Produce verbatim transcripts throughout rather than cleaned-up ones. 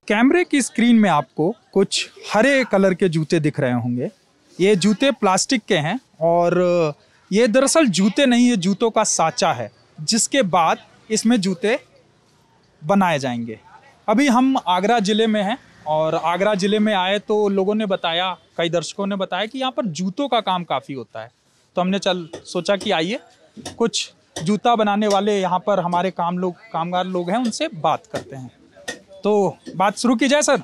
कैमरे की स्क्रीन में आपको कुछ हरे कलर के जूते दिख रहे होंगे। ये जूते प्लास्टिक के हैं और ये दरअसल जूते नहीं, ये जूतों का साँचा है जिसके बाद इसमें जूते बनाए जाएंगे। अभी हम आगरा ज़िले में हैं और आगरा ज़िले में आए तो लोगों ने बताया, कई दर्शकों ने बताया कि यहाँ पर जूतों का काम काफ़ी होता है। तो हमने चल सोचा कि आइए कुछ जूता बनाने वाले यहाँ पर हमारे काम लोग कामगार लोग हैं, उनसे बात करते हैं। तो बात शुरू की जाए। सर,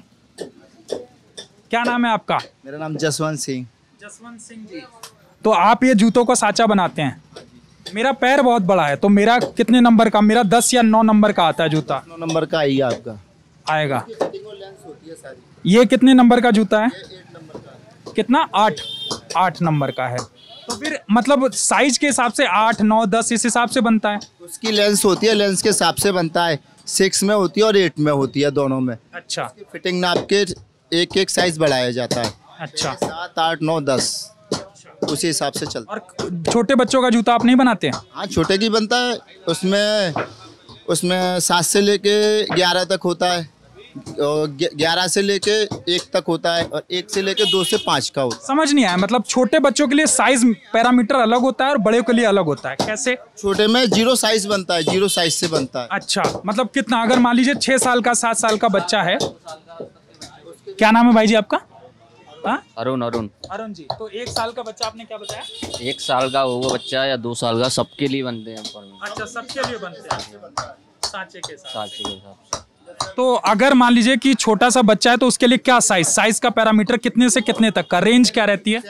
क्या नाम है आपका? मेरा नाम जसवंत सिंह। जसवंत सिंह जी, तो आप ये जूतों का साँचा बनाते हैं। मेरा पैर बहुत बड़ा है तो मेरा कितने नंबर का, मेरा दस या नौ नंबर का आता है जूता? नौ नंबर का आएगा आपका। आएगा। ये कितने नंबर का जूता है? कितना? आठ आठ नंबर का है। तो फिर मतलब साइज के हिसाब से आठ नौ दस इस हिसाब से बनता है? उसकी लेंस होती है, लेंस के हिसाब से बनता है। सिक्स में होती है और एट में होती है, दोनों में। अच्छा। फिटिंग नाप के एक एक साइज बढ़ाया जाता है। अच्छा। सात आठ नौ दस उसी हिसाब से चलता है। और छोटे बच्चों का जूता आप नहीं बनाते हैं? हाँ, छोटे की बनता है। उसमें उसमें सात से लेके ग्यारह तक होता है, ग्यारह से लेके एक तक होता है और एक से लेके दो से पाँच का होता है। समझ नहीं आया, मतलब छोटे बच्चों के लिए साइज पैरामीटर अलग होता है और बड़े के लिए अलग होता है, कैसे? छोटे में जीरो साइज बनता है, जीरो साइज से बनता है। अच्छा, मतलब कितना, अगर मान लीजिए छह साल का सात साल का बच्चा है। क्या नाम है भाई जी आपका? अरुण। अरुण अरुण जी, तो एक साल का बच्चा आपने क्या बताया? एक साल का वो बच्चा या दो साल का, सबके लिए बनते हैं ऊपर में। अच्छा, सबके लिए बनते हैं सांचे के साथ। सांचे के हिसाब से। तो अगर मान लीजिए कि छोटा सा बच्चा है तो उसके लिए क्या साइज साइज का पैरामीटर कितने से कितने तक का, रेंज क्या रहती है?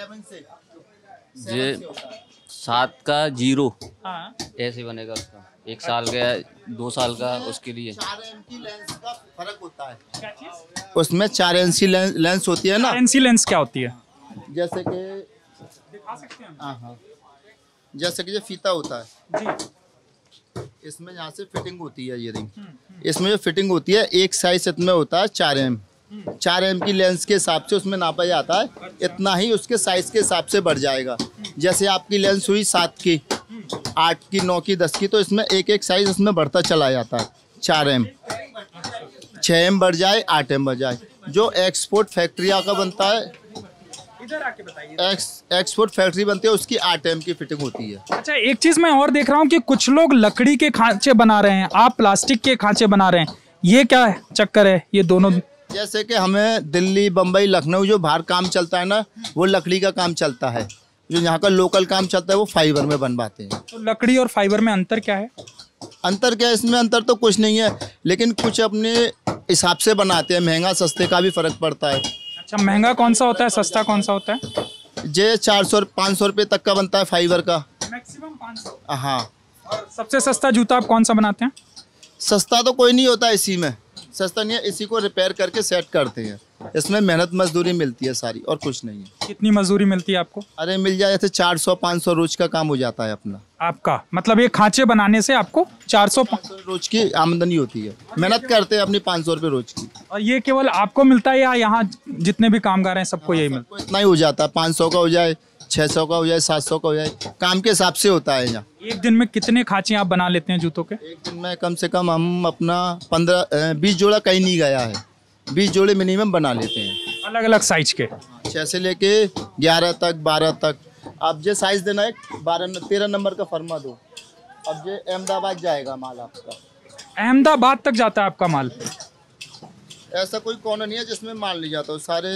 जे सात का जीरो हाँ। ऐसे बनेगा उसका। एक साल का, दो साल का, उसके लिए चार एम की लेंस का फर्क होता है। क्या चीज़? उसमें चार एम की लेंस होती है ना। एन सी लेंस क्या होती है? जैसे कि दिखा सकते हैं? हाँ हाँ, जैसे कि ये फीता होता है जी, इसमें यहाँ से फिटिंग होती है। ये रिंग, इसमें जो फिटिंग होती है एक साइज इसमें होता है चार एम। चार एम की लेंस के हिसाब से उसमें नापा जाता है। इतना ही उसके साइज के हिसाब से बढ़ जाएगा। जैसे आपकी लेंस हुई सात की, आठ की, नौ की, दस की, तो इसमें एक एक साइज इसमें बढ़ता चला जाता है। चार एम, छः एम बढ़ जाए, आठ एम बढ़ जाए। जो एक्सपोर्ट फैक्ट्रिया का बनता है, इधर आके बताइए। एक्स एक्सपोर्ट फैक्ट्री बनती है, उसकी आठ एम की फिटिंग होती है। अच्छा, एक चीज मैं और देख रहा हूँ कि कुछ लोग लकड़ी के खांचे बना रहे हैं, आप प्लास्टिक के खांचे बना रहे हैं, ये क्या चक्कर है? ये दोनों जैसे कि हमें दिल्ली, बम्बई, लखनऊ जो बाहर काम चलता है ना, वो लकड़ी का काम चलता है। जो यहाँ का लोकल काम चलता है वो फाइबर में बनवाते हैं। तो लकड़ी और फाइबर में अंतर क्या है? अंतर क्या है? इसमें अंतर तो कुछ नहीं है, लेकिन कुछ अपने हिसाब से बनाते हैं। महंगा सस्ते का भी फर्क पड़ता है। अच्छा, महंगा कौन सा होता है, सस्ता कौन सा होता है? जे चार सौ पाँच सौ रुपये तक का बनता है फाइबर का। मैक्सिमम पाँच सौ। हाँ। और सबसे सस्ता जूता आप कौन सा बनाते हैं? सस्ता तो कोई नहीं होता इसी में, सस्ता नहीं है। इसी को रिपेयर करके सेट करते हैं। इसमें मेहनत मजदूरी मिलती है सारी, और कुछ नहीं है। कितनी मजदूरी मिलती है आपको? अरे मिल जाए तो चार सौ पाँच सौ रोज का काम हो जाता है अपना। आपका मतलब ये खांचे बनाने से आपको चार सौ रोज की आमदनी होती है। मेहनत करते हैं अपनी पाँच सौ रुपये रोज की। और ये केवल आपको मिलता है या यहाँ जितने भी कामगार हैं सबको यही मिलता है? इतना ही हो जाता है, पाँच सौ का हो जाए, छः सौ का हो जाए, सात सौ का हो जाए, काम के हिसाब से होता है यहाँ। एक दिन में कितने खांचे आप बना लेते हैं जूतों के? एक दिन में कम से कम हम अपना पंद्रह बीस जोड़ा कहीं नहीं गया है, बीस जोड़े मिनिमम बना लेते हैं। अलग अलग साइज के? छः से लेके ग्यारह तक, बारह तक। अब जो साइज देना है बारह तेरह नंबर का फरमा दो। अब जो अहमदाबाद जाएगा माल आपका। अहमदाबाद तक जाता है आपका माल? ऐसा कोई कॉर्नर नहीं है जिसमें माल नहीं जाता, सारे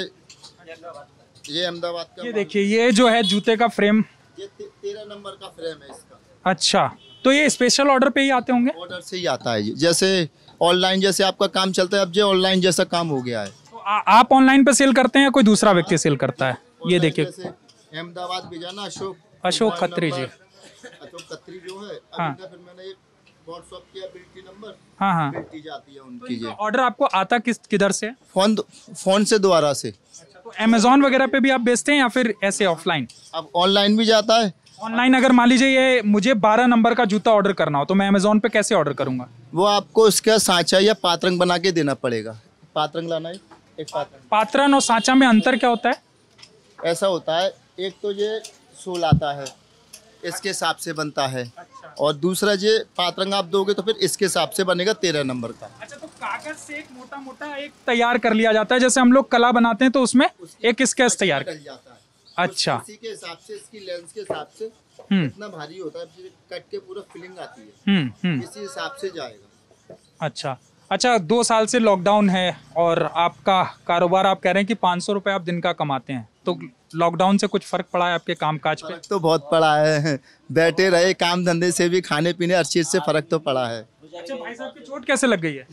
ये अहमदाबाद का। ये देखिए, ये जो है जूते का फ्रेम, ये तेरह नंबर का फ्रेम है इसका। अच्छा, तो ये स्पेशल ऑर्डर पे ही आते होंगे? ऑर्डर से ही आता है। जैसे ऑनलाइन जैसे आपका काम चलता है, अब जो ऑनलाइन जैसा काम हो गया है। तो आ, आप ऑनलाइन पे सेल करते हैं या कोई दूसरा व्यक्ति सेल करता है? ये देखिए, अहमदाबाद भेजा ना, अशोक अशोक खत्री जी। अशोक खत्री जो है, हाँ। फिर मैंने व्हाट्सएप किया, बिल्टी नंबर, हाँ हाँ, बिल्टी जाती है उनकी। ऑर्डर आपको आता किस किधर से? फोन फोन से द्वारा से। तो अमेजोन वगैरह पे भी आप बेचते हैं या फिर ऐसे ऑफलाइन? अब ऑनलाइन भी जाता है। ऑनलाइन अगर मान लीजिए ये मुझे बारह नंबर का जूता ऑर्डर करना हो तो मैं अमेजोन पे कैसे ऑर्डर करूंगा? वो आपको उसका सांचा या पात्रंग बना के देना पड़ेगा। पात्रंग लाना है, एक पात्रंग। पात्रन और सांचा में अंतर क्या होता है? ऐसा होता है, एक तो ये सोल आता है, इसके हिसाब से बनता है। अच्छा। और दूसरा ये पात्रंग आप दोगे तो फिर इसके हिसाब से बनेगा तेरह नंबर का। अच्छा, तो कागज कागज से एक मोटा मोटा एक तैयार कर लिया जाता है, जैसे हम लोग कला बनाते हैं तो उसमें एक स्केच तैयार कर जाता है। अच्छा। उसी के हिसाब से इसकी लेंस के हिसाब से हम्म इतना भारी होता है, कट के पूरा फिलिंग आती है, हम्म हम्म इसी हिसाब से जाएगा। अच्छा अच्छा। दो साल से लॉकडाउन है और आपका कारोबार आप कह रहे हैं कि पाँच सौ रुपये आप दिन का कमाते हैं, तो लॉकडाउन से कुछ फर्क पड़ा है आपके कामकाज पे? फर्क तो बहुत पड़ा है, बैठे रहे काम धंधे से भी, खाने पीने हर चीज से फर्क तो पड़ा है। अच्छा, भाई साहब की चोट कैसे लग गई है?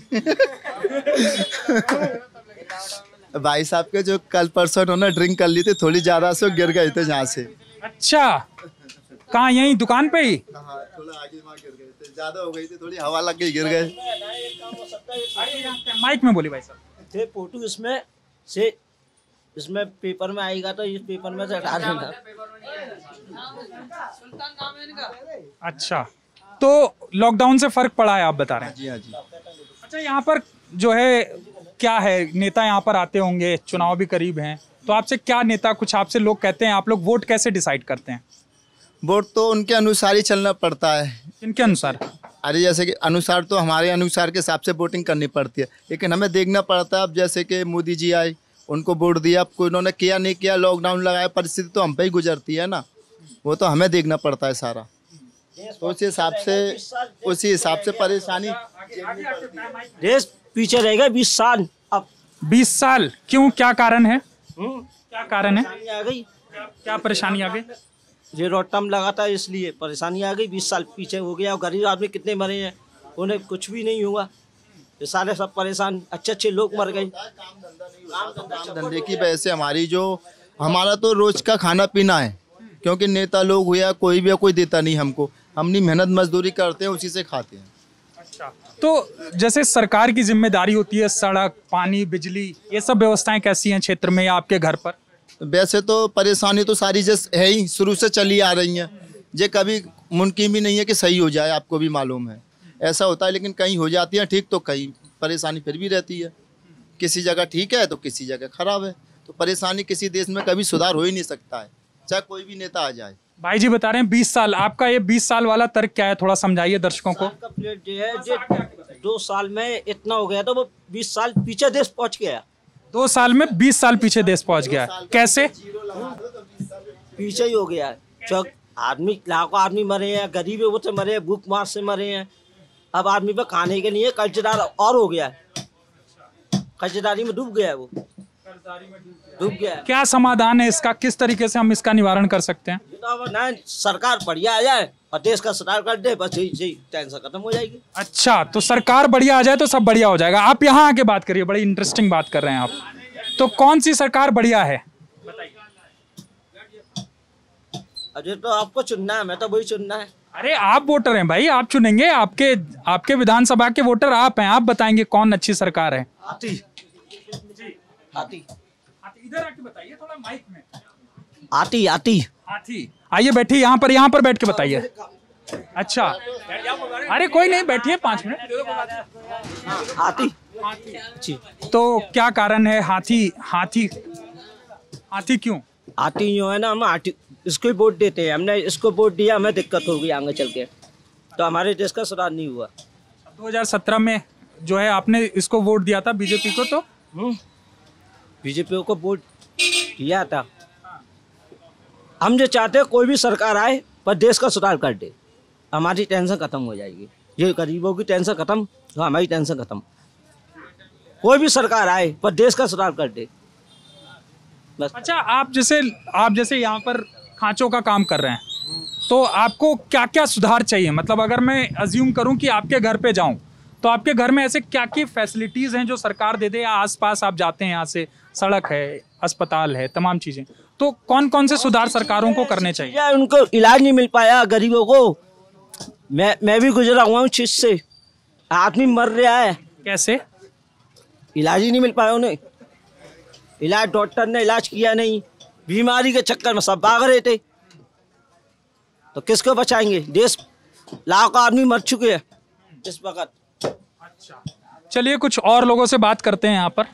भाई साहब के जो कल परसों उन्होंने ड्रिंक कर ली थी थोड़ी ज्यादा, से गिर गए थे जहाँ से। अच्छा, कहाँ यहीं दुकान पे ही? हाँ, थोड़ा आगे वहाँ गिर गए थे, ज्यादा हो गई थी, थोड़ी हवा लग गई गिर गए। माइक में बोली भाई साहब। थे फोटो इसमें से, इसमें पेपर में आएगा तो इस पेपर में से हटा देना। अच्छा, तो लॉकडाउन से फर्क पड़ा है आप बता रहे हैं? जी हाँ जी। अच्छा, यहाँ पर जो है क्या है, नेता यहाँ पर आते होंगे, चुनाव भी करीब हैं, तो आपसे क्या नेता, कुछ आपसे लोग कहते हैं, आप लोग वोट कैसे डिसाइड करते हैं? वोट तो उनके अनुसार ही चलना पड़ता है। इनके अनुसार? अरे जैसे कि अनुसार तो हमारे अनुसार के हिसाब से वोटिंग करनी पड़ती है, लेकिन हमें देखना पड़ता है। अब जैसे कि मोदी जी आए, उनको वोट दिया, अब कोई उन्होंने किया नहीं किया, लॉकडाउन लगाया, परिस्थिति तो हम पे ही गुजरती है ना, वो तो हमें देखना पड़ता है सारा। तो उसी हिसाब से उसी हिसाब से परेशानी। देश पीछे रहेगा बीस साल। अब बीस साल क्यों, क्या कारण है? हम्म, क्या कारण है? परेशानी आ गई, क्या परेशानी आ गई? ये रोटम लगा था इसलिए परेशानी आ गई। बीस साल पीछे हो गया। और गरीब आदमी कितने मरे हैं, उन्हें कुछ भी नहीं हुआ, ये सारे सब परेशान, अच्छे अच्छे लोग मर गए। काम धंधे की वजह से हमारी जो हमारा तो रोज का खाना पीना है, क्योंकि नेता लोग हुआ कोई भी कोई देता नहीं हमको, हमनी मेहनत मजदूरी करते हैं, उसी से खाते हैं। अच्छा, तो जैसे सरकार की जिम्मेदारी होती है, सड़क, पानी, बिजली, ये सब व्यवस्थाएं कैसी हैं क्षेत्र में या आपके घर पर? वैसे तो परेशानी तो सारी जैस है ही, शुरू से चली आ रही हैं, ये कभी मुमकिन भी नहीं है कि सही हो जाए, आपको भी मालूम है ऐसा होता है, लेकिन कहीं हो जाती है ठीक, तो कहीं परेशानी फिर भी रहती है। किसी जगह ठीक है तो किसी जगह खराब है, तो परेशानी किसी देश में कभी सुधार हो ही नहीं सकता है, चाहे कोई भी नेता आ जाए। भाई जी बता रहे हैं बीस साल, आपका ये बीस साल वाला तर्क क्या है, थोड़ा समझाइए दर्शकों को। का प्लेट जो है, जो दो साल में इतना हो गया तो वो बीस साल पीछे देश पहुंच गया। दो साल में बीस साल पीछे देश पहुंच गया, कैसे? पीछे ही हो गया है। जो आदमी, लाखों आदमी मरे हैं, गरीब वो से मरे हैं, भूख मार से मरे हैं। अब आदमी पे खाने के लिए कर्जदार और हो गया है, कर्जदारी में डूब गया है, वो डूब गया है। क्या समाधान है इसका, किस तरीके से हम इसका निवारण कर सकते हैं? ये तो अब ना सरकार बढ़िया आ जाए और देश का सुधार कर दे, बस यही यही टेंशन खत्म हो जाएगी। अच्छा, तो सरकार बढ़िया आ जाए तो सब बढ़िया हो जाएगा। आप यहाँ आके बात करिए, बड़ी इंटरेस्टिंग बात कर रहे हैं आप। तो कौन सी सरकार बढ़िया है? अजय तो आपको चुनना है, मैं तो वही चुनना है। अरे आप वोटर हैं भाई, आप चुनेंगे, आपके आपके विधानसभा के वोटर आप हैं, आप बताएंगे कौन अच्छी सरकार है। आती आती इधर आके बताइए थोड़ा माइक में। आती आती हाथी, आइए बैठिए यहाँ पर, यहाँ पर बैठ के बताइए। अच्छा, अरे कोई नहीं, बैठिए पाँच मिनट। आती जी। तो क्या कारण है हाथी, हाथी हाथी क्यों? आती जो है ना, हम आती इसको ही वोट देते हैं। हमने इसको वोट दिया, हमें दिक्कत होगी आगे चल के, तो हमारे देश का सुधार नहीं हुआ। दो हज़ार सत्रह में जो है आपने इसको वोट दिया था बीजेपी को, तो बीजेपी को वोट दिया था। हम जो चाहते हैं कोई भी सरकार आए पर देश का सुधार कर दे, हमारी टेंशन खत्म हो जाएगी। ये गरीबों की टेंशन खत्म, तो हमारी टेंशन खत्म। कोई भी सरकार आए पर देश का सुधार कर दे बस। अच्छा, आप जैसे आप जैसे यहाँ पर खांचों का काम कर रहे हैं, तो आपको क्या क्या सुधार चाहिए? मतलब अगर मैं अज्यूम करूं कि आपके घर पे जाऊं, तो आपके घर में ऐसे क्या क्या फैसिलिटीज़ हैं जो सरकार दे दे, या आसपास आप जाते हैं यहाँ से, सड़क है, अस्पताल है, तमाम चीज़ें, तो कौन कौन से सुधार सरकारों को करने चाहिए? या उनको इलाज नहीं मिल पाया गरीबों को। मैं मैं भी गुजरा हुआ हूँ चीज से, आदमी मर रहा है, कैसे? इलाज ही नहीं मिल पाया उन्हें। इलाज डॉक्टर ने इलाज किया नहीं, बीमारी के चक्कर में सब भाग रहे थे, तो किसको बचाएंगे? देश लाखों आदमी मर चुके हैं इस वक्त। अच्छा, चलिए कुछ और लोगों से बात करते हैं यहाँ पर।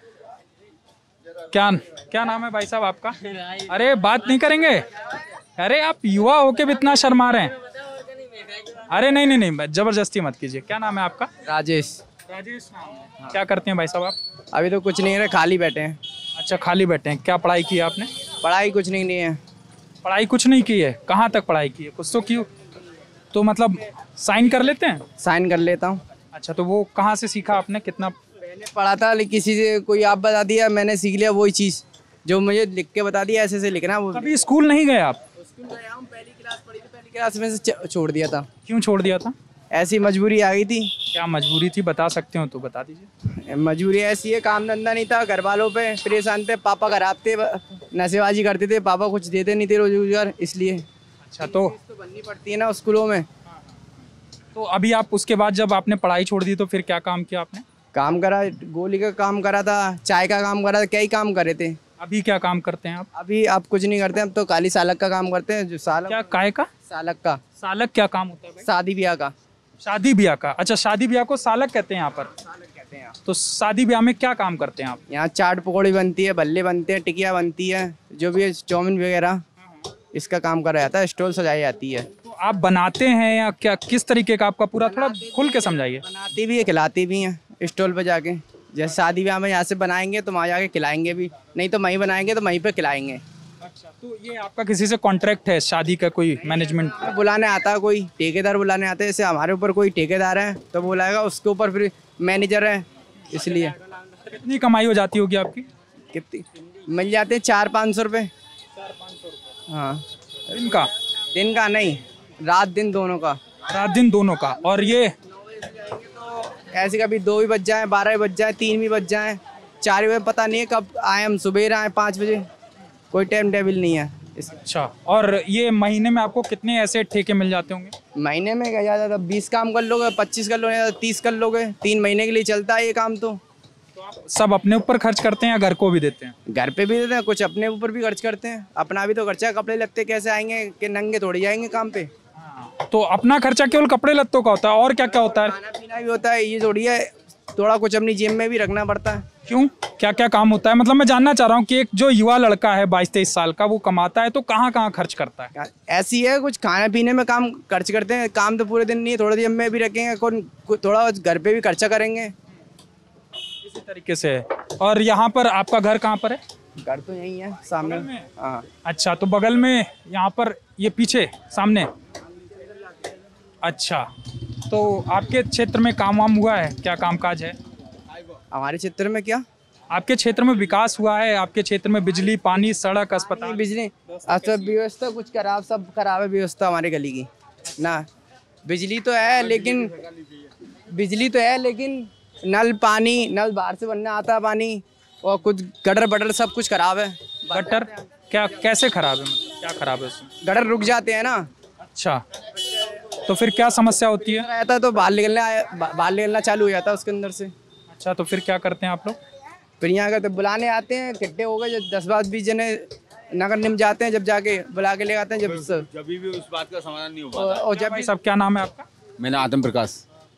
क्या क्या नाम है भाई साहब आपका? अरे बात नहीं करेंगे? अरे आप युवा होके भी इतना शर्मा रहे हैं। अरे नहीं नहीं नहीं, जबरदस्ती मत कीजिए। क्या नाम है आपका? राजेश। राजेश नाम है। क्या करते हैं भाई साहब आप? अभी तो कुछ नहीं है, खाली बैठे हैं। अच्छा, खाली बैठे हैं। क्या पढ़ाई की है आपने? पढ़ाई कुछ नहीं नहीं है। पढ़ाई कुछ नहीं की है? कहाँ तक पढ़ाई की है? कुछ तो की हो। तो मतलब साइन कर लेते हैं? साइन कर लेता हूँ। अच्छा, तो वो कहाँ से सीखा आपने? कितना? पहले पढ़ा था लेकिन किसी से कोई आप बता दिया, मैंने सीख लिया वही चीज़ जो मुझे लिख के बता दिया, ऐसे से लिखना। वो कभी स्कूल नहीं गए आप? स्कूल गया हूँ, पहली क्लास पढ़ी थी, पहली क्लास में से च- छोड़ दिया था। क्यों छोड़ दिया था? ऐसी मजबूरी आ गई थी। क्या मजबूरी थी, बता सकते हो तो बता दीजिए। मजबूरी ऐसी है, काम धंधा नहीं था, घर वालों पे परेशान थे, पापा खराब थे, नशेबाजी करते थे, पापा कुछ देते नहीं थे रोजगार, इसलिए अच्छा, तो तो बननी पड़ती है ना स्कूलों में। तो अभी आप उसके बाद जब आपने पढ़ाई छोड़ दी तो फिर क्या काम किया आपने? काम करा, गोली का काम करा था, चाय का काम करा था, कई काम करे थे। अभी क्या काम करते हैं आप? अभी आप कुछ नहीं करते, अब तो काली सालक का काम करते हैं। जो सालक क्या काय का? सालक का सालक क्या काम होता है भाई? शादी ब्याह का शादी ब्याह का। अच्छा, शादी ब्याह को सालक कहते हैं यहाँ पर। सालक कहते हैं। तो शादी ब्याह में क्या काम करते हैं आप? यहाँ चाट पकौड़ी बनती है, भल्ले बनते हैं, टिकिया बनती है, जो भी है चाउमीन वगैरह, इसका काम करा जाता है, स्टॉल सजाई जाती है। तो आप बनाते हैं या क्या, किस तरीके का आपका पूरा, थोड़ा खुल के समझाइए। बनाती भी है, खिलाती भी हैं स्टॉल पे जाके। जैसे शादी ब्याह में यहाँ से बनाएंगे तो वहाँ जाके खिलाएंगे भी, नहीं तो वहीं बनाएंगे तो वहीं पे खिलाएंगे। अच्छा, तो ये आपका किसी से कॉन्ट्रैक्ट है शादी का, कोई मैनेजमेंट? बुलाने आता है कोई ठेकेदार, बुलाने आते हैं। जैसे हमारे ऊपर कोई ठेकेदार है तो बुलाएगा, उसके ऊपर फिर मैनेजर है, इसलिए। कितनी कमाई हो जाती होगी आपकी? कितनी मिल जाते हैं? चार पाँच सौ रुपये। हाँ, दिन का? दिन का नहीं, रात दिन दोनों का। रात दिन दोनों का। और ये ऐसे कभी दो भी बज जाए, बारह भी बज जाए, तीन भी बज जाए, चार भी, पता नहीं है कब आए हम, सुबह आए पाँच बजे, कोई टाइम टेबल नहीं है इस। अच्छा, और ये महीने में आपको कितने ऐसे ठेके मिल जाते होंगे? महीने में क्या ज़्यादा, बीस काम कर लोगे, पच्चीस कर लोगे, तीस कर लोगे, तीन महीने के लिए चलता है ये काम। तो सब अपने ऊपर खर्च करते हैं या घर को भी देते हैं? घर पे भी देते हैं, कुछ अपने ऊपर भी खर्च करते हैं। अपना भी तो खर्चा है, कपड़े लगते कैसे आएंगे कि नंगे थोड़ी जाएंगे काम पे। तो अपना खर्चा केवल कपड़े लत्तों का होता है, और क्या क्या होता है? खाना पीना भी होता है, ये थोड़ी है, थोड़ा कुछ अपनी जेब में भी रखना पड़ता है। क्यों, क्या क्या काम होता है? मतलब मैं जानना चाह रहा हूँ कि एक जो युवा लड़का है बाईस तेईस साल का, वो कमाता है तो कहाँ कहाँ खर्च करता है? ऐसी है, कुछ खाने पीने में काम खर्च करते हैं, काम तो पूरे दिन नहीं, थोड़ा जेब में भी रखेंगे, कौन थोड़ा घर पे भी खर्चा करेंगे, इसी तरीके से है। और यहाँ पर आपका घर कहाँ पर है? घर तो यही है सामने। हाँ, अच्छा, तो बगल में यहाँ पर, ये पीछे सामने। अच्छा, तो आपके क्षेत्र में काम वाम हुआ है? क्या काम काज है हमारे क्षेत्र में? क्या आपके क्षेत्र में विकास हुआ है? आपके क्षेत्र में बिजली, पानी, सड़क, अस्पताल? बिजली अच्छा व्यवस्था कुछ खराब, सब खराब है व्यवस्था हमारे गली की ना। बिजली तो है लेकिन बिजली तो है लेकिन नल पानी, नल बाहर से बनना आता है पानी, और कुछ गटर बटर सब कुछ खराब है। गटर क्या, कैसे खराब है? मतलब क्या खराब है उसमें? गटर रुक जाते हैं ना। अच्छा, तो फिर क्या समस्या होती है? रहता तो बाहर निकलना बाहर निकलना चालू हो जाता है उसके अंदर से। अच्छा, तो फिर क्या करते हैं आप लोग? फिर यहाँ का तो बुलाने आते हैं, इकट्ठे हो गए जब दस बात बीस जने नगर निम जाते हैं, जब जाके बुला के ले आते हैं, जब जब भी उस बात का समाधान नहीं हो और, और जब भाई साहब, क्या नाम है आपका? मेरा आत्म प्रकाश।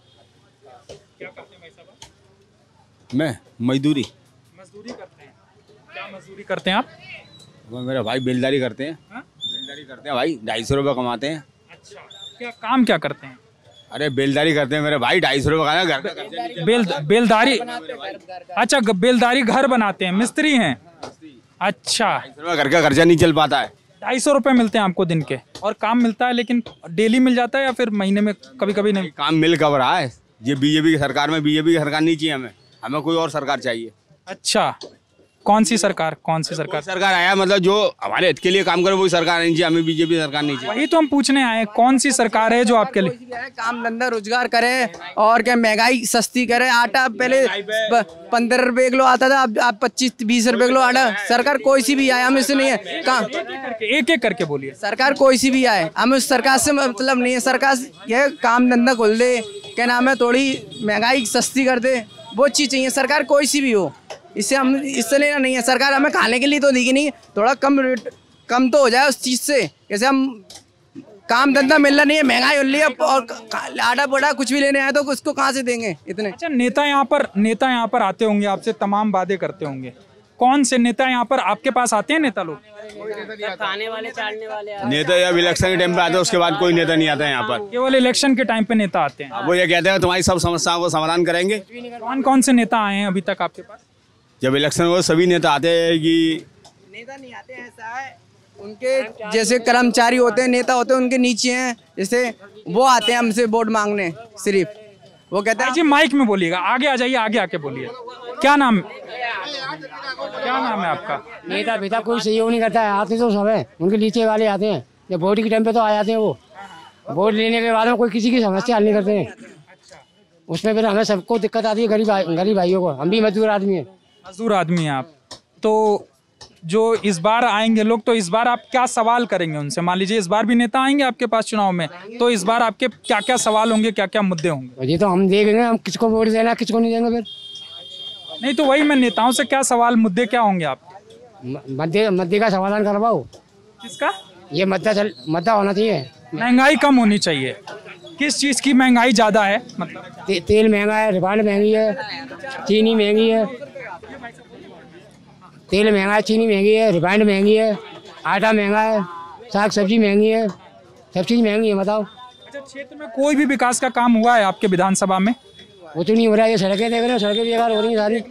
क्या करते हैं भाई साहब? मैं मजदूरी, मजदूरी करते हैं। क्या मजदूरी करते हैं आप? वो मेरा भाई बेलदारी करते हैं। हाँ? बेलदारी करते हैं भाई, ढाई सौ रुपये कमाते हैं। अच्छा, क्या काम क्या करते हैं? अरे बेलदारी करते हैं मेरे भाई, ढाई सौ रुपये खाना, घर का खर्चा नहीं बेल बेलदारी। अच्छा, ग- बेलदारी घर बनाते हैं, मिस्त्री हैं। अच्छा, चलता। रुपये घर का खर्चा नहीं चल पाता है। ढाई सौ रुपये मिलते हैं आपको दिन के, और काम मिलता है लेकिन डेली मिल जाता है या फिर महीने में कभी कभी नहीं? काम मिल कब रहा है? ये बीजेपी की सरकार में, बीजेपी की सरकार नहीं चाहिए हमें, हमें कोई और सरकार चाहिए। अच्छा, कौन सी सरकार? कौन सी सरकार? कोई सरकार आया मतलब जो हमारे हित के लिए काम करे, वही सरकार नहीं चाहिए हमें, बीजेपी सरकार नहीं चाहिए। वही तो हम पूछने आए हैं, कौन सी सरकार है जो आपके लिए? कोई भी है, काम धंधा रोजगार करे और क्या महंगाई सस्ती करे। आटा पहले पंद्रह रुपए किलो आता था, अब आप पच्चीस बीस रुपए किलो आटा। सरकार कोई सी भी आए, हम इससे नहीं है काम, एक एक करके बोलिए। सरकार कोई सी भी आए, हमें उस सरकार से मतलब नहीं है। सरकार ये काम धंधा खोल दे, क्या नाम है, थोड़ी महंगाई सस्ती कर दे, वो चीज़ चाहिए। सरकार कोई सी भी हो, इससे हम इससे लेना नहीं है। सरकार हमें खाने के लिए तो देगी नहीं, थोड़ा कम रेट कम तो हो जाए उस चीज़ से। जैसे हम काम धंधा मिल रहा नहीं है, महंगाई हो रही है, और आटा पड़ा कुछ भी लेने आए तो उसको कहाँ से देंगे इतने। अच्छा, नेता यहाँ पर नेता यहाँ पर आते होंगे, आपसे तमाम वादे करते होंगे, कौन से नेता यहाँ पर आपके पास आते हैं? नेता लोग खाने वाले चाटने वाले नेता जब इलेक्शन के टाइम पे आते हैं उसके बाद कोई नेता नहीं आता है यहाँ पर। केवल इलेक्शन के टाइम पे नेता आते हैं। वो ये कहते हैं तुम्हारी सब समस्याओं को समाधान करेंगे। कौन कौन से नेता आए हैं अभी तक आपके पास? जब इलेक्शन हो सभी नेता आते हैं कि नेता नहीं आते हैं, ऐसा है उनके जैसे कर्मचारी होते हैं, नेता होते हैं उनके नीचे हैं, जैसे वो आते हैं हमसे वोट मांगने, सिर्फ वो कहते हैं जी माइक में बोलिएगा, आगे आ जाइए, आगे आके बोलिए। क्या नाम क्या नाम है आपका? नेता पिता कोई सहयोग नहीं करता है, आते तो सब है उनके नीचे वाले आते हैं, जब वोट के टाइम पे तो आ जाते हैं वो, वोट लेने के बाद में कोई किसी की समस्या हल नहीं करते हैं, उसमें फिर हमें सबको दिक्कत आती है, गरीब गरीब भाइयों को। हम भी मजदूर आदमी है। मजदूर आदमी हैं आप, तो जो इस बार आएंगे लोग, तो इस बार आप क्या सवाल करेंगे उनसे? मान लीजिए इस बार भी नेता आएंगे आपके पास चुनाव में, तो इस बार आपके क्या क्या सवाल होंगे, क्या क्या मुद्दे होंगे? ये तो हम देखेंगे हम किसको वोट देना किसको नहीं देंगे। फिर नहीं तो वही मैं नेताओं से क्या सवाल मुद्दे क्या होंगे आप? मध्य मध्य का समाधान करवाओ। किसका? ये मद्दा चल मद्दा होना चाहिए। महंगाई कम होनी चाहिए। किस चीज़ की महंगाई ज़्यादा है? मतलब ते, तेल महंगा है, रिफाइंड महंगी है, चीनी महंगी है, तेल महंगा है, चीनी महंगी है, रिफाइंड महंगी है, आटा महंगा है, साग सब्जी महंगी है, सब चीज़ महंगी है। बताओ। अच्छा, क्षेत्र में कोई भी विकास का काम हुआ है आपके विधानसभा में? वो तो नहीं हो रहा है। ये सड़कें देख रहे हो, सड़कें बेकार हो रही हैं सारी,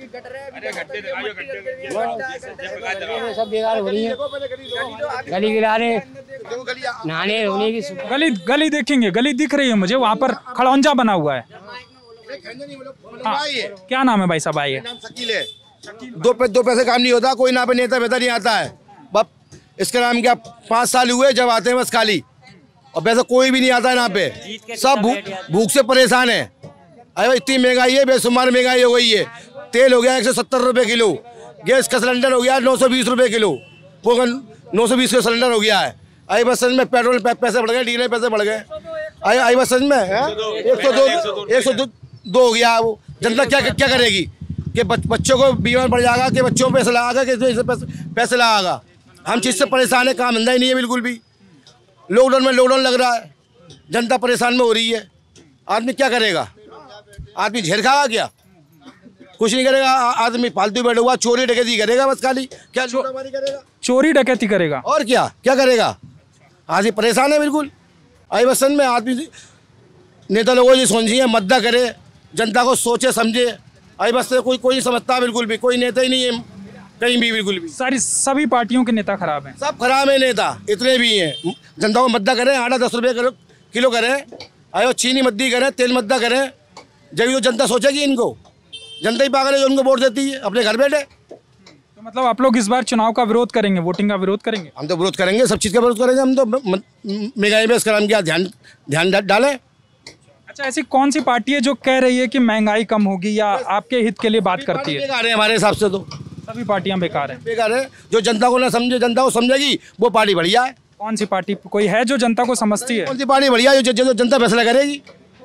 सब बेकार हो रही है। गली किनारे नहाने धोने की गली गली देखेंगे, गली दिख रही है मुझे, वहाँ पर खड़ौंजा बना हुआ है। हाँ, क्या नाम है भाई साहब? आइए। दो पे, दो पैसे काम नहीं होता, कोई ना पे नेता बेहतर नहीं आता है। बस इसका नाम क्या, पाँच साल हुए जब आते हैं बस खाली, और वैसे कोई भी नहीं आता है यहाँ पे। सब भूख से परेशान है। अरे इतनी महंगाई है, बेशुमार महंगाई हो गई है। तेल हो गया एक सौ सत्तर रुपये किलो, गैस का सिलेंडर हो गया नौ सौ बीस रुपये किलो, वो नौ सौ बीस का सिलेंडर हो गया है। आई बस समझ में, पेट्रोल पैसे बढ़ गए, डीजल पैसे बढ़ गए। आई आई बस समझ में, एक सौ दो एक सौ दो हो गया। वो जनता क्या क्या करेगी कि बच्चों को बीमार पड़ जाएगा, कि बच्चों को पैसे लगाएगा, कि पैसे लगाएगा। हम चीज़ से परेशान है, काम धंधा ही नहीं है बिल्कुल भी। लॉकडाउन में लॉकडाउन लग रहा है, जनता परेशान में हो रही है। आदमी क्या करेगा? आदमी झेल खाएगा क्या? कुछ नहीं करेगा। आदमी फालतू बैठा हुआ चोरी डकैती करेगा बस खाली। क्या चोरी करेगा? चोरी डकैती करेगा और क्या क्या करेगा? आदमी परेशान है बिल्कुल। आई बस में आदमी, नेता लोगों की सोचिए, मद्दा करे, जनता को सोचे समझे। आई बस से कोई कोई समझता बिल्कुल भी, कोई नेता ही नहीं है कहीं भी बिल्कुल भी। सारी सभी पार्टियों के नेता खराब हैं। सब खराब है नेता, इतने भी हैं। जनता को मद्दा करें, आटा दस रुपये किलो करें, आयो चीनी मद्दी करें, तेल मद्दा करें, जब तो जनता सोचेगी। इनको जनता ही पागल है जो उनको वोट देती है, अपने घर बैठे। तो मतलब आप लोग इस बार चुनाव का विरोध करेंगे, वोटिंग का विरोध करेंगे? हम तो विरोध करेंगे, सब चीज़ का विरोध करेंगे। हम तो महंगाई पे इसका नाम क्या ध्यान ध्यान डालें। अच्छा, ऐसी कौन सी पार्टी है जो कह रही है कि महंगाई कम होगी या आपके हित के लिए बात करती है? बेकार है हमारे हिसाब से, तो सभी पार्टियां बेकार हैं। बेकार है। जो जनता को ना समझे, जनता को समझेगी वो पार्टी बढ़िया है। कौन सी पार्टी कोई है जो जनता को समझती है? कौन सी पार्टी बढ़िया है जो जो जनता फैसला करेगी?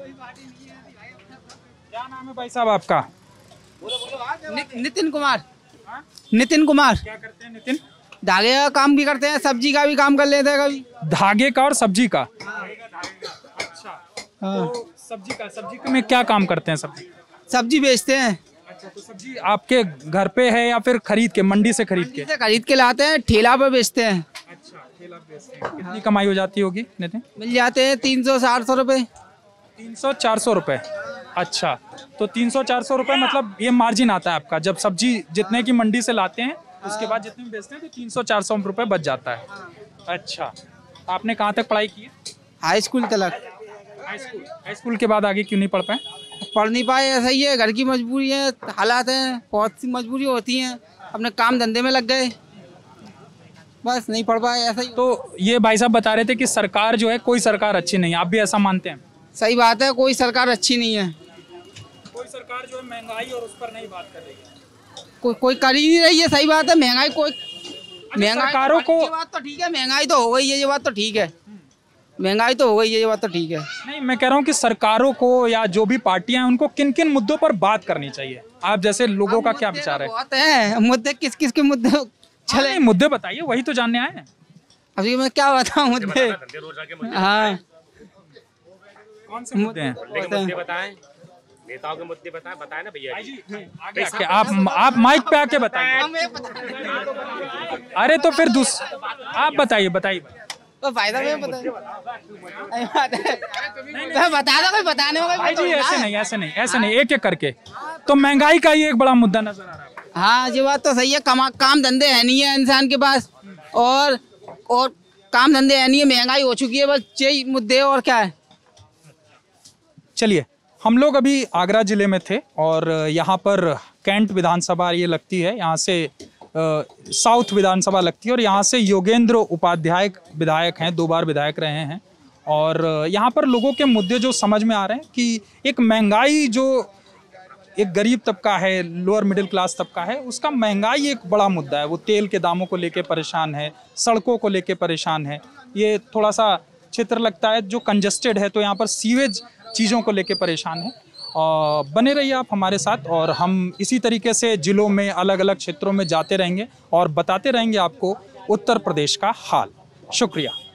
क्या नाम है भाई साहब आपका? नितिन कुमार। नितिन कुमार। क्या करते हैं नितिन? धागे का काम भी करते हैं, सब्जी का भी काम कर लेते हैं कभी। धागे का और सब्जी का? अच्छा, तो सब्जी का सब्जी में क्या काम करते हैं? सब्जी सब्जी बेचते हैं। अच्छा, तो सब्जी आपके घर पे है या फिर खरीद के, मंडी से खरीद के? खरीद के लाते हैं, ठेला पे बेचते हैं। अच्छा, ठेला पे बेचते हैं। कितनी कमाई हो जाती होगी नितिन? मिल जाते हैं तीन सौ चार सौ रुपये। तीन सौ चार सौ रुपये। अच्छा, तो तीन सौ चार सौ रुपये मतलब ये मार्जिन आता है आपका, जब सब्जी जितने की मंडी से लाते हैं उसके बाद जितने में बेचते हैं तो तीन सौ चार सौ रुपये बच जाता है। अच्छा, आपने कहाँ तक पढ़ाई की है? हाई स्कूल तक। हाई स्कूल हाई स्कूल के बाद आगे क्यों नहीं पढ़ पाए? पढ़ नहीं पाए, ऐसा ही है, घर की मजबूरी है, हालात हैं, बहुत सी मजबूरी होती हैं, अपने काम धंधे में लग गए, बस नहीं पढ़ पाए, ऐसा ही। तो ये भाई साहब बता रहे थे कि सरकार जो है, कोई सरकार अच्छी नहीं है, आप भी ऐसा मानते हैं? सही बात है, कोई सरकार अच्छी नहीं है। कोई सरकार जो है महंगाई और उस पर नहीं बात कर रही है, कोई कोई कर ही नहीं रही है। सही बात है, महंगाई कोई महंगाई सरकारों को, ये बात तो ठीक है, महंगाई तो हो गई है, ये बात तो ठीक है, महंगाई तो हो गई है, ये बात तो ठीक है। नहीं, मैं कह रहा हूँ कि सरकारों को या जो भी पार्टियां हैं उनको किन किन मुद्दों पर बात करनी चाहिए? आप जैसे लोगों का क्या विचार है? बहुत है मुद्दे, किस किस के मुद्दे चले? नहीं, मुद्दे बताइए, वही तो जानने आए हैं। अभी मैं क्या बताऊँ मुद्दे? हाँ, कौन से मुद्दे हैं? नेताओं के मुद्दे बताए बताए ना भैया जी। आगे आके आप आप माइक पे आके बताइए। अरे तो फिर दूस आप बताइए बताइए तो फायदा में बता बता दो कोई बताने में भाई जी। ऐसे नहीं ऐसे नहीं ऐसे नहीं एक एक करके। तो महंगाई का ये एक बड़ा मुद्दा नजर आ रहा है। हाँ ये बात तो सही है। कमा काम धंधे है नहीं है इंसान के पास, और और काम धंधे है नहीं है, महंगाई हो चुकी है, बस यही मुद्दे और क्या है। चलिए, हम लोग अभी आगरा जिले में थे और यहाँ पर कैंट विधानसभा ये लगती है, यहाँ से आ, साउथ विधानसभा लगती है और यहाँ से योगेंद्र उपाध्याय विधायक हैं, दो बार विधायक रहे हैं। और यहाँ पर लोगों के मुद्दे जो समझ में आ रहे हैं कि एक महंगाई जो एक गरीब तबका है, लोअर मिडिल क्लास तबका है, उसका महंगाई एक बड़ा मुद्दा है। वो तेल के दामों को लेके परेशान है, सड़कों को लेके परेशान है। ये थोड़ा सा क्षेत्र लगता है जो कंजस्टेड है, तो यहाँ पर सीवेज चीज़ों को लेके परेशान है। और बने रहिए आप हमारे साथ और हम इसी तरीके से जिलों में अलग अलग क्षेत्रों में जाते रहेंगे और बताते रहेंगे आपको उत्तर प्रदेश का हाल। शुक्रिया।